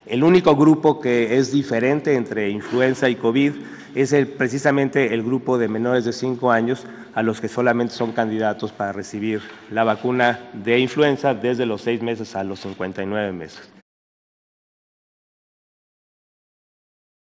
El único grupo que es diferente entre influenza y COVID es precisamente el grupo de menores de 5 años, a los que solamente son candidatos para recibir la vacuna de influenza desde los 6 meses a los 59 meses.